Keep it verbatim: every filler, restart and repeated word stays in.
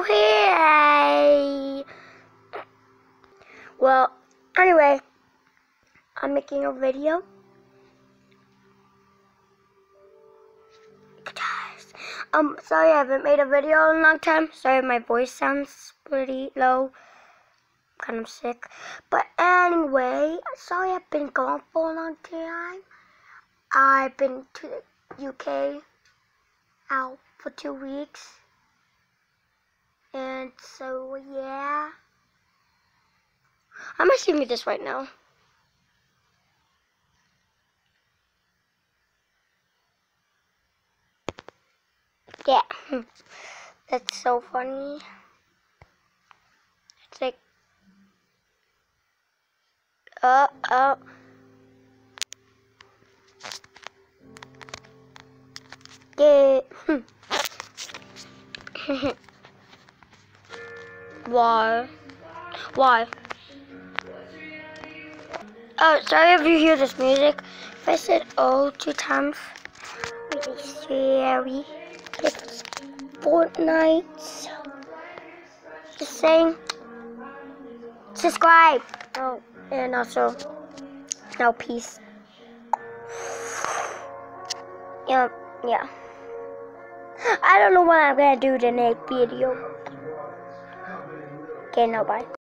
here. Well, anyway, I'm making a video. Guys, um, sorry I haven't made a video in a long time. Sorry my voice sounds pretty low. I'm kind of sick. But anyway, sorry I've been gone for a long time. I've been to the U K out for two weeks. And so, yeah. I'm gonna show you this right now. Yeah. That's so funny. It's like, uh, uh. Yeah. Why? Why? Oh, sorry if you hear this music. If I said oh two times, really scary. It's Fortnite. Just saying. Subscribe. Oh, and also, no, peace. Yeah, yeah. I don't know what I'm gonna do the next video. Okay, no, bye.